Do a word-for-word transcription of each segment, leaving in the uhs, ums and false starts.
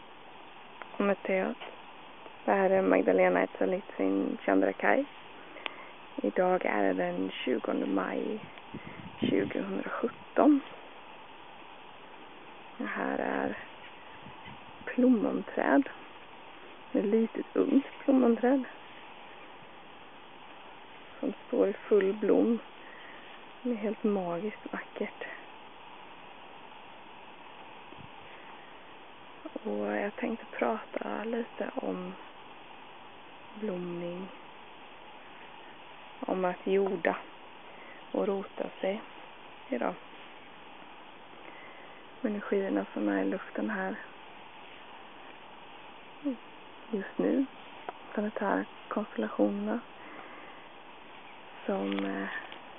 och Matteus. Det här är Magdalena Etzalitsin Chandrakaj. Idag är det den tjugonde maj tjugohundrasjutton. Det här är plommonträd. Ett litet ungt plommonträd som står i full blom. Det är helt magiskt vackert. Och jag tänkte prata lite om blomning. Om att jorda och rota sig idag. Energierna som är i luften här just nu. Planetära konstellationerna som eh,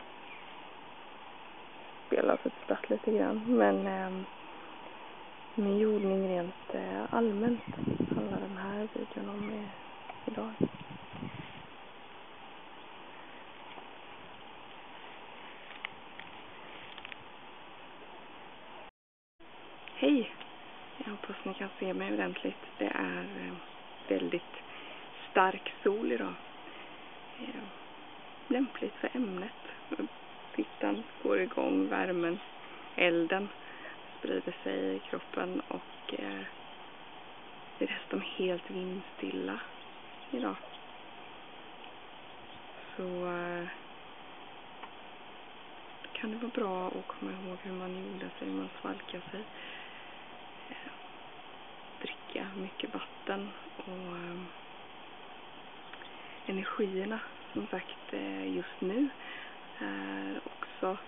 spelar för ett spratt lite grann. Men eh, med jordning rent eh, allmänt handlar den här videon om eh, idag. Hej! Jag hoppas ni kan se mig ordentligt. Det är eh, väldigt stark sol idag. Eh, lämpligt för ämnet. Tittan går igång, värmen, elden sprider sig i kroppen och eh, det är dessutom helt vindstilla idag. Så eh, kan det vara bra att komma ihåg hur man jordar sig, hur man svalkar sig. Eh, dricka mycket vatten och eh, energierna som sagt eh, just nu är också,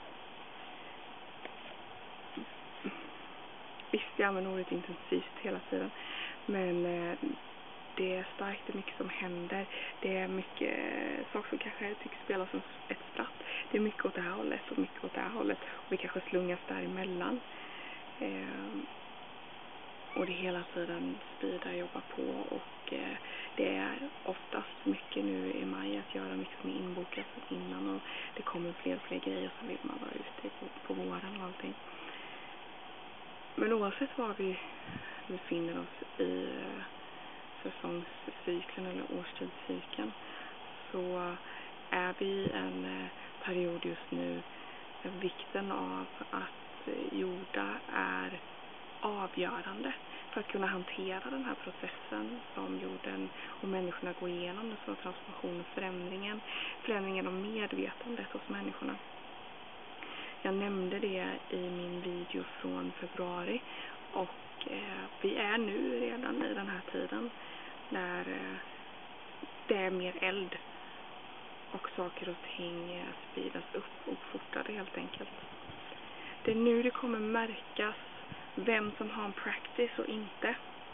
visst jag använder ordet intensivt hela tiden, men eh, det är starkt, det är mycket som händer, det är mycket eh, saker som kanske tycks spela som ett spratt, det är mycket åt det här hållet och mycket åt det här hållet och vi kanske slungas däremellan eh, och det hela tiden sprida, jobba på och eh, det är oftast mycket nu i maj att göra mycket som är inbokat innan och det kommer fler och fler grejer så vill man vara ute på, på våren och allting. Men oavsett var vi befinner oss i eh, säsongscykeln eller årstidscykeln så är vi i en eh, period just nu där vikten av att eh, jorda är avgörande för att kunna hantera den här processen som jorden och människorna går igenom, den stora transformationen, förändringen, förändringen av medvetandet hos människorna. Jag nämnde det i min video från februari och eh, vi är nu redan i den här tiden där eh, det är mer eld och saker och ting eh, speedas upp och fortare helt enkelt. Det är nu det kommer märkas vem som har en practice och inte.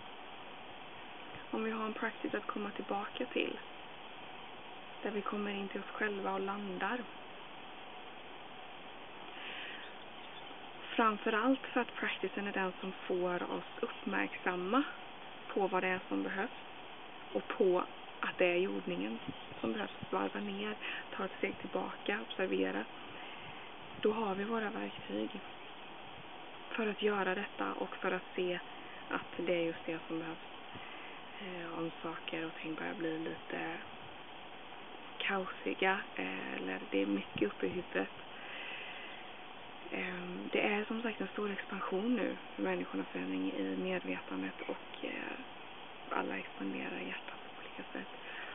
Om vi har en practice att komma tillbaka till. Där vi kommer in till oss själva och landar. Framförallt för att practicen är den som får oss uppmärksamma på vad det är som behövs. Och på att det är jordningen som behövs. Varva ner, ta ett steg tillbaka, observera. Då har vi våra verktyg. För att göra detta och för att se att det är just det som behövs. Eh, om saker och ting börjar bli lite kaosiga eh, eller det är mycket uppe i huvudet. Eh, det är som sagt en stor expansion nu för människornas förändring i medvetandet och eh, alla expanderar hjärtat på olika sätt.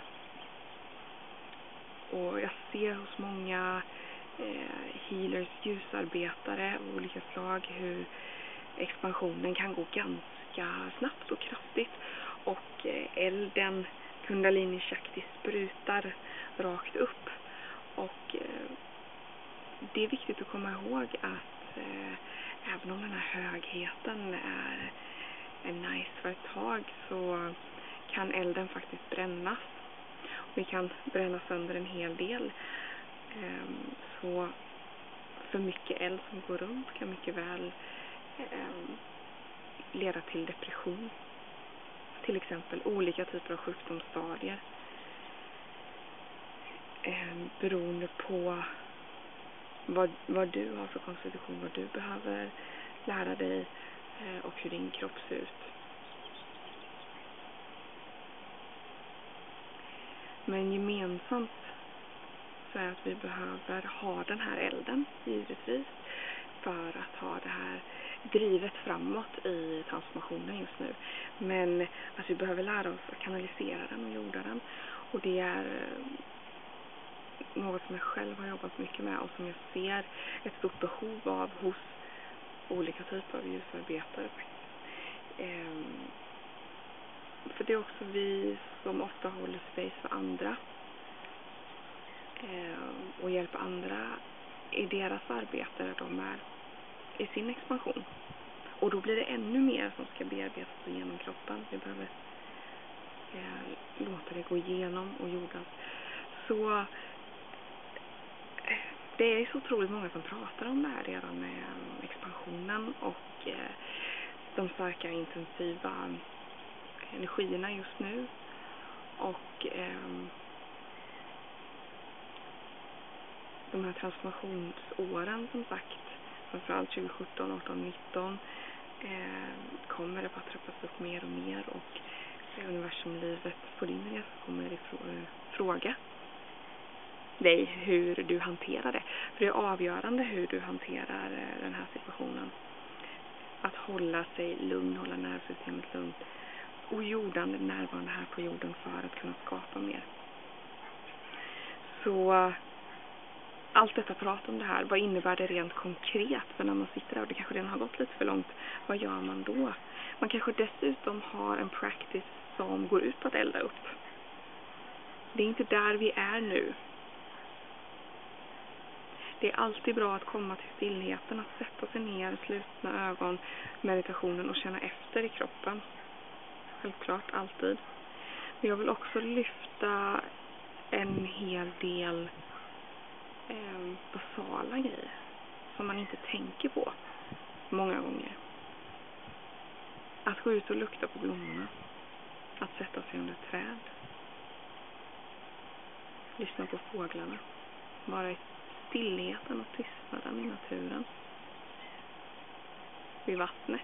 Och jag ser hos många Eh, healers, ljusarbetare av olika slag hur expansionen kan gå ganska snabbt och kraftigt och eh, elden Kundalini Shakti sprutar rakt upp och eh, det är viktigt att komma ihåg att eh, även om den här högheten är, är nice för ett tag så kan elden faktiskt brännas och vi kan bränna sönder en hel del. Um, så för mycket eld som går runt kan mycket väl um, leda till depression. Till exempel olika typer av sjukdomsstadier. Um, beroende på vad, vad du har för konstitution, vad du behöver lära dig uh, och hur din kropp ser ut. Men gemensamt så är att vi behöver ha den här elden, givetvis, för att ha det här drivet framåt i transformationen just nu. Men att vi behöver lära oss att kanalisera den och jorda den. Och det är något som jag själv har jobbat mycket med och som jag ser ett stort behov av hos olika typer av ljusarbetare. Ehm, för det är också vi som ofta håller space för andra ehm, och hjälper andra i deras arbete där de är i sin expansion. Och då blir det ännu mer som ska bearbetas genom kroppen. Vi behöver eh, låta det gå igenom och jordas. Så eh, det är så otroligt många som pratar om det här redan med expansionen och eh, de starka intensiva energierna just nu. Och eh, de här transformationsåren som sagt, framförallt tjugo sjutton, arton, nitton eh, kommer det bara trappas upp mer och mer och universumlivet på din resa kommer ifrån fråga dig hur du hanterar det. För det är avgörande hur du hanterar den här situationen. Att hålla sig lugn, hålla nervsystemet lugnt och jordande närvarande här på jorden för att kunna skapa mer. Så allt detta prat om det här, vad innebär det rent konkret? För när man sitter där och det kanske redan har gått lite för långt, vad gör man då? Man kanske dessutom har en practice som går ut på att elda upp. Det är inte där vi är nu. Det är alltid bra att komma till stillheten, att sätta sig ner, slutna ögon, meditationen och känna efter i kroppen. Självklart, alltid. Men jag vill också lyfta en hel del eh, basala grejer som man inte tänker på många gånger. Att gå ut och lukta på blommorna. Att sätta sig under ett träd. Lyssna på fåglarna. Vara i stillheten och tystnaden i naturen. Vid vattnet.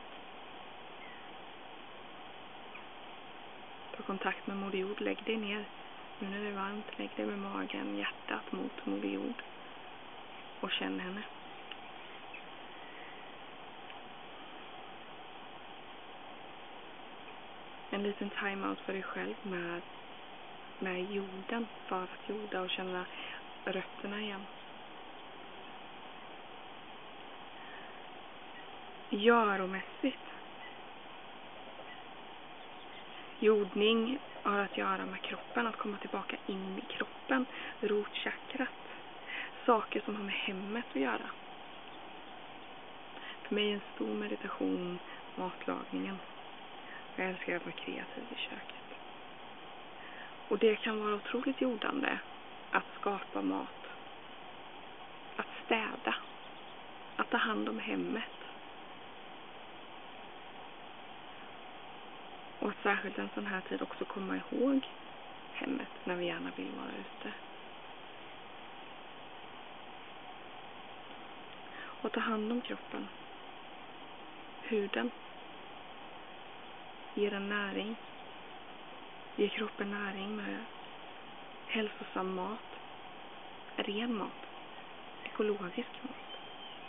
Ta kontakt med Moder Jord. Lägg dig ner. Nu när det är varmt, lägg dig med magen, hjärtat mot Moder Jord. Och känn henne. En liten time-out för dig själv med, med jorden. För att jorda och känna rötterna igen. Göromässigt. Jordning har att göra med kroppen, att komma tillbaka in i kroppen, rotchakrat. Saker som har med hemmet att göra. För mig är en stor meditation matlagningen. Jag älskar att vara kreativ i köket. Och det kan vara otroligt jordande att skapa mat. Att städa. Att ta hand om hemmet. Och att särskilt en sån här tid också komma ihåg hemmet när vi gärna vill vara ute. Och ta hand om kroppen. Huden. Ge den näring. Ge kroppen näring med hälsosam mat. Ren mat. Ekologisk mat.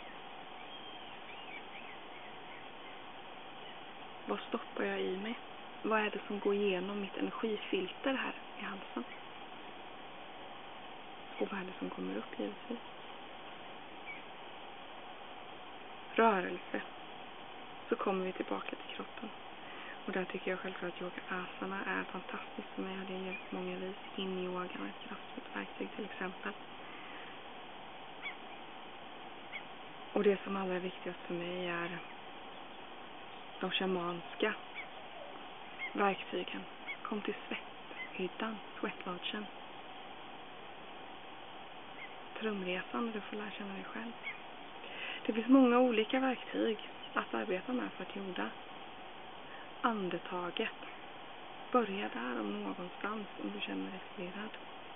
Vad stoppar jag i mig? Vad är det som går igenom mitt energifilter här i halsen? Och vad är det som kommer upp givetvis? Rörelse. Så kommer vi tillbaka till kroppen. Och där tycker jag självklart att yoga asana är fantastiskt för mig. Det har hjälpt många vis. In yoga är ett kraftfullt verktyg till exempel. Och det som allra viktigast för mig är de shamanska verktygen. Kom till svetthyddan, sweatlodgen. Trumresan där du får lära känna dig själv. Det finns många olika verktyg att arbeta med för att jorda. Andetaget. Börja där om någonstans om du känner dig förvirrad.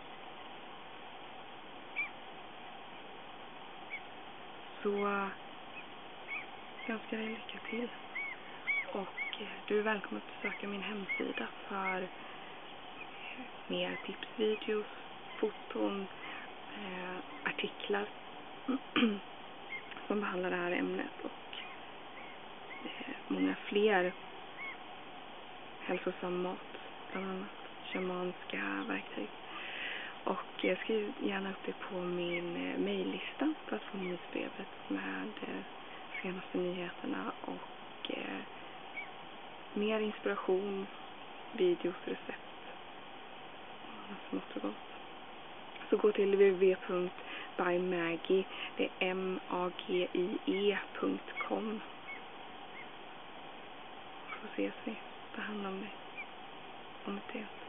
Så jag önskar dig lycka till. Och du är välkommen att besöka min hemsida för mer tipsvideos, foton, eh, artiklar som behandlar det här ämnet och eh, många fler hälsosam mat, bland annat shamanska verktyg. Och eh, skriv gärna upp det på min eh, mejllista för att få nyhetsbrevet med eh, senaste nyheterna och eh, mer inspiration, videos, recept och smått och gott. Så gå till w w w punkt by maggie, det är m a g i e punkt com. Så ses vi. Ta hand om dig. Om det.